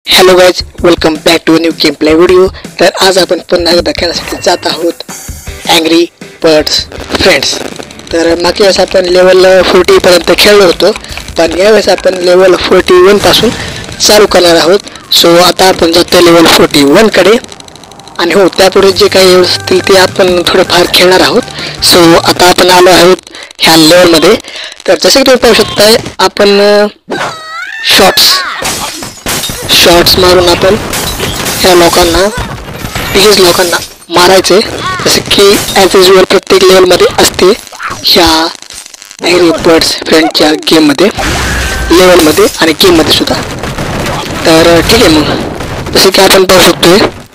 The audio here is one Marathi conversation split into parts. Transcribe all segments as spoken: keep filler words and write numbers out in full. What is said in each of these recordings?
Hello guys, welcome back to new game play video. तर आज आपण पुन्हा एकदा खेळण्यासाठी जात आहोत अँग्री बर्ड्स फ्रेंड्स. तर मागच्या वेळेस आपण लेवल फोर्टी पर्यंत खेळलो होतो, पण यावेळेस आपण लेवल फोर्टी वन पासून चालू करणार आहोत. सो आता आपण जातो लेवल फोर्टी वन कडे, आणि हो त्यापुढे जे काही असतील ते आपण थोडेफार खेळणार आहोत. सो आता आपण आलो आहोत ह्या लेवलमध्ये. तर जसे की तुम्ही पाहू शकताय, आपण शॉट्स शॉट्स मारून आपण ह्या लोकांना तीस लोकांना मारायचे, जसे की ॲज युजल प्रत्येक लेवलमध्ये असते ह्या अँग्री बर्ड्स फ्रेंडच्या गेममध्ये, लेवलमध्ये आणि गेममध्ये सुद्धा. तर ठीक आहे, मग जसे की आपण पाहू शकतोय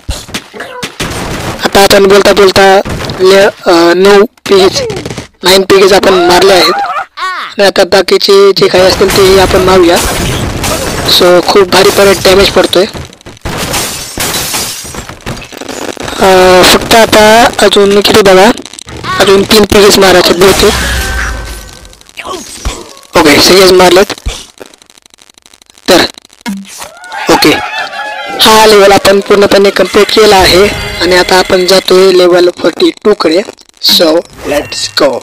आता आपण बोलता बोलता ले नऊ पीज नाईन पीज आपण मारले आहेत, आणि आता बाकीचे जे काही असतील ते आपण मारूया. सो खूप भारी परत डॅमेज पडतोय. फक्त आता अजून किती बघा, अजून तीन पीस मारायचे बहुतेक. ओके, सगळेच मारलेत. तर ओके, हा लेवल आपण पूर्णपणे कंप्लीट केला आहे, आणि आता आपण जातोय लेवल फोर्टी टू कडे. So let's go.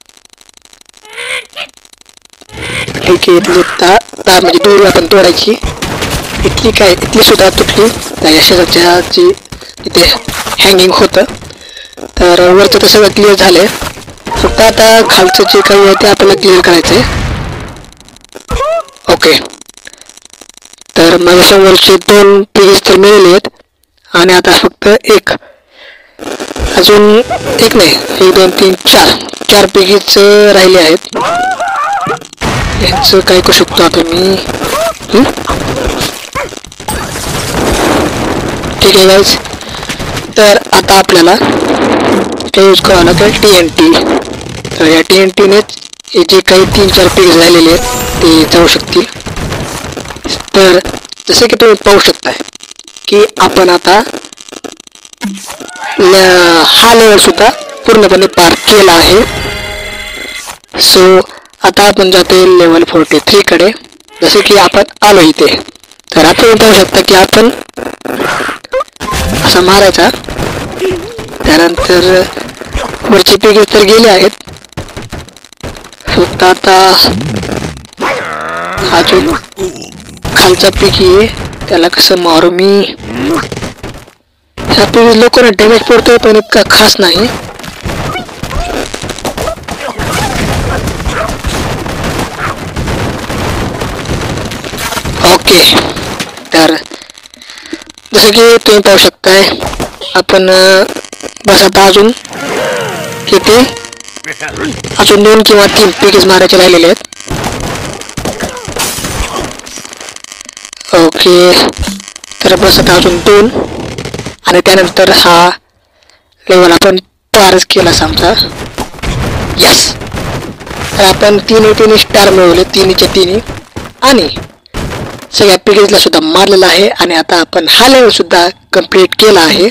ठीक आहे, इथली तार तार म्हणजे दोरी आपण तोडायची. इथली काय इथली सुद्धा तुटली, त्या यशाच्या जी इथे हँगिंग होतं. तर वरचं तर सगळं क्लिअर झालंय, फक्त आता खालचं जे काही आहे ते आपल्याला क्लिअर करायचं आहे. ओके, तर माझ्यासमोरचे दोन पेजेस तर मिळाले आहेत, आणि आता फक्त एक अजून एक नाही एक दोन तीन चार चार पेजेस राहिले आहेत. यांचं काय करू शकतो आता मी. ठीक आहे गाईज, तर आता आपल्याला काय यूज करावं लागेल टी एन टी. तर या टी एन टीनेच जे काही तीन चार पेज राहिलेले आहेत ते जाऊ शकतील. तर जसे की तुम्ही पाहू शकताय की आपण आता हा लेवल सुद्धा पूर्णपणे पार केला आहे. सो आता आपण जातोय लेवल फोर्टी थ्री कडे, जसे की आपण आलो इथे. तर आपण पाहू शकता की आपण असा मारायचा, त्यानंतर वरचे पेजेस तर गेले आहेत. फक्त आता हा जो खालचा पैकी आहे त्याला कसं मारू मी. ह्या पेजेस लोकांना डॅमेज पडतोय, पण इतका खास नाही. ओके, तर जसं की तुम्ही पाहू शकताय आपण बस आता अजून किती अजून दोन किंवा तीन पीकेस मारायचे राहिलेले आहेत. ओके, तर बस आता अजून दोन, आणि त्यानंतर हा लेवल आपण पारच केला समजा. यस, तर आपण तिन्ही तिन्ही स्टार मिळवले, तिन्हीच्या तिन्ही, आणि सगळ्या पिकेजला सुद्धा मारलेला आहे, आणि आता आपण हा लेवल सुद्धा कंप्लीट केला आहे.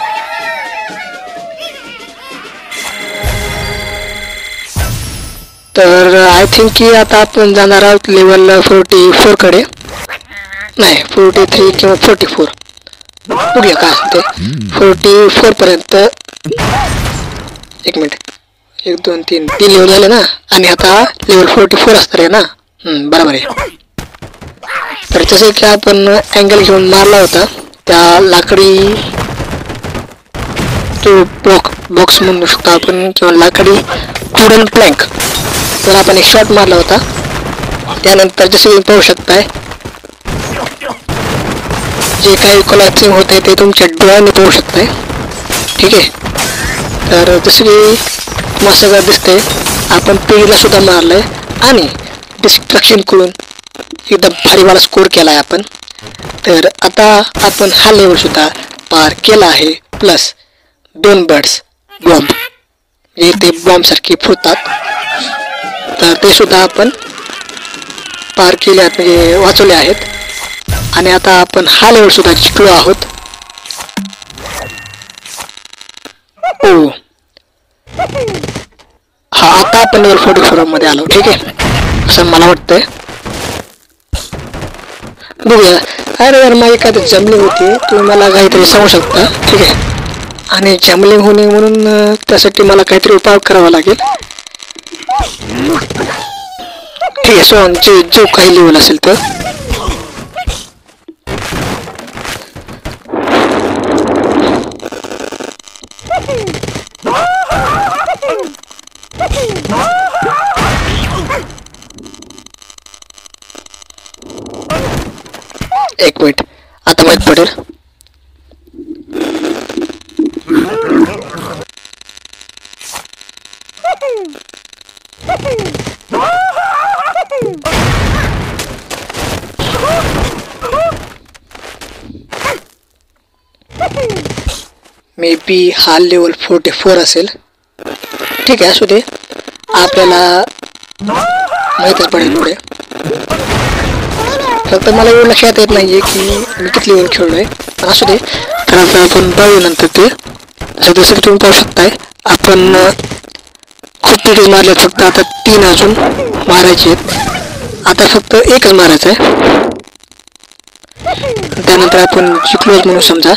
तर आय थिंक की आता आपण जाणार आहोत लेवल फोर्टी फोर कडे, नाही फोर्टी थ्री किंवा फोर्टी फोर बघूया काय असते. फोर्टी फोर पर्यंत एक मिनिट एक दोन तीन तीन लेवल झाले ना, आणि आता लेवल फोर्टी फोर असणार आहे ना. बरोबर आहे. तर जसं की आपण अँगल घेऊन मारला होता त्या लाकडी तो बॉक बॉक्स म्हणू शकतो आपण, किंवा लाकडी वुडन प्लँक, तर आपण एक शॉट मारला होता. त्यानंतर जसं तुम्ही पाहू शकताय जे काही कोलॅप्सिंग होत आहे ते तुमच्या डोळ्याने पाहू शकताय. ठीक आहे, तर जसं की तुम्हाला सगळं दिसतंय आपण पेजला सुद्धा मारलंय, आणि डिस्ट्रॅक्शन करून एकदम भारीवाला स्कोर केला आहे आपण. तर आता आपण हा लेवल सुद्धा पार केला आहे, प्लस दोन बर्ड्स बॉम्ब जे ते बॉम्बसारखे फुटतात, तर ते सुद्धा आपण पार केले आहेत, म्हणजे वाचवले आहेत. आणि आता आपण हा लेवल सुद्धा जिंकलो आहोत. ओ हा, आता आपण लेवल फोर्टी फोर मध्ये आलो. ठीक आहे, असं मला वाटतंय. बघूया अरे यार माझी काहीतरी जमली होती, तुम्ही मला काहीतरी सांगू शकता? ठीक आहे. आणि जमलिंग होणे म्हणून अं, त्यासाठी मला काहीतरी उपाय करावा लागेल. ठीक आहे. सो जे जो काही लेवल असेल तर एक मिनिट, आता माहित पडेल. मे बी हा लेवल फोर्टी फोर असेल. ठीक आहे, असू दे, आपल्याला माहीतच पडेल पुढे. फक्त मला एवढं लक्षात येत नाहीये की मी किती लेवल खेळलोय, पण असू दे. तर आता आपण पाहू नंतर ते. जसं की तुम्ही पाहू शकताय, आपण खूप पिढीज मारल्यात, फक्त आता तीन अजून मारायचे आहेत. आता फक्त एकच मारायचं आहे, त्यानंतर आपण जिंकलोच म्हणून समजा.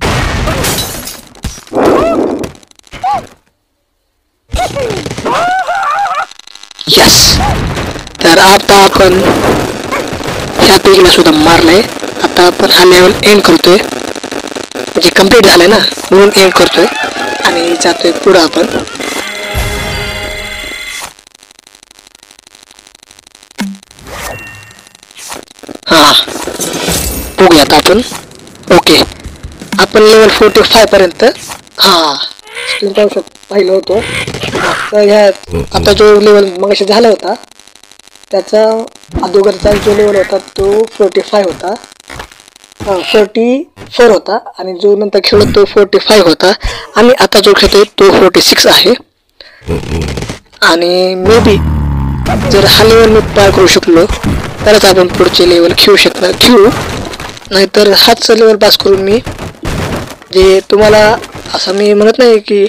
यस. तर आता आपण ह्या पेजला सुद्धा मारलंय. आता आपण हा लेवल एंड करतोय, म्हणजे कम्प्लीट झालंय ना, म्हणून एंड करतोय आणि जातोय पुढं आपण. हा, बघूयात आपण. ओके, आपण लेवल फोर्टी फाय पर्यंत हा तुम्ही पाहू शकता पाहिलं होतं. तर ह्या आता जो लेवल मगाशी झाला होता त्याचा अगोदरचा जो लेवल होता तो फोर्टी फाय होता, फोर्टी फोर होता, आणि जो नंतर खेळलो तो फोर्टी फाय होता, आणि आता जो खेळतोय तो फोर्टी सिक्स आहे. आणि मे बी जर हा लेवल मी पार करू शकलो तरच आपण पुढचे लेवल खेळू शकणार खेळू, नाहीतर हाच लेवल पास करून मी, जे तुम्हाला असं मी म्हणत नाही की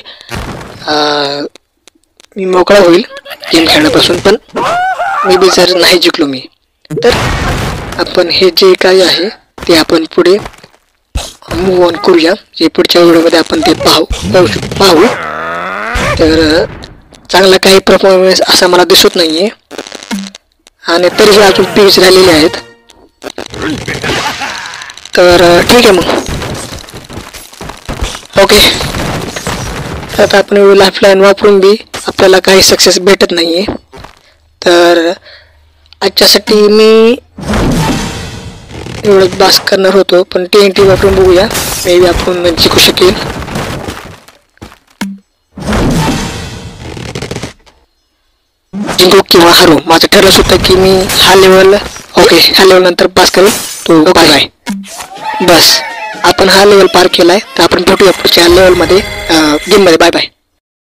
मी मोकळा होईल गेम खेळण्यापासून, पण मे बी जर नाही जिंकलो मी तर आपण हे जे काही आहे ते आपण पुढे मूव ऑन करूया. जे पुढच्या व्हिडिओमध्ये आपण ते पाहू पाहू शक पाहू तर चांगला काही परफॉर्मन्स असा मला दिसत नाही आहे, आणि तरीही अजून पेज राहिलेले आहेत. तर ठीक आहे मग. ओके, आता आपण लाईफलाईन वापरून बी आपल्याला काही सक्सेस भेटत नाही आहे. तर आजच्यासाठी मी एवढं बास करणार होतो, पण टी एन टी वापरून बघूया, मे बी आपण जिंकू शकेल. जिंकू किंवा हरू, माझं ठरलंच होतं की मी हा लेवल ओके ह्या लेवल नंतर पास करेल. तो बाय बाय. बस आपण हा लेवल पार केलाय, तर आपण भेटूया पुढच्या लेवलमध्ये गेममध्ये. Bye bye.